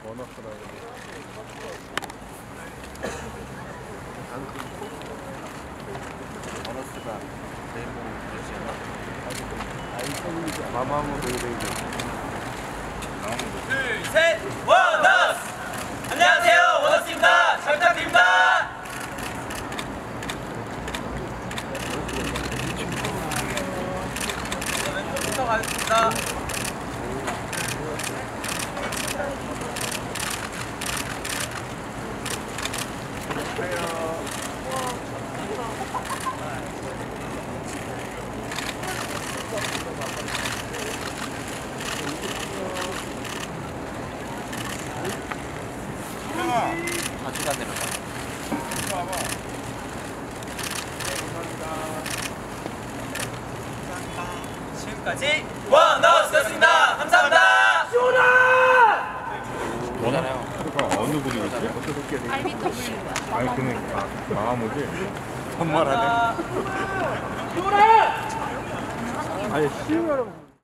버너스가 레인보우 되지 않나? 마마무 레이레이드. 둘, 셋, 원더스! 안녕하세요, 원더스입니다. 잘 부탁드립니다. 왼쪽부터 가겠습니다. 바지가 내려가. 지금까지 원더스였습니다. 감사합니다. 원하나요? 그거 어느 부류지? RBW. 아니 그는 마마무지? 감사합니다. 아니 쉬운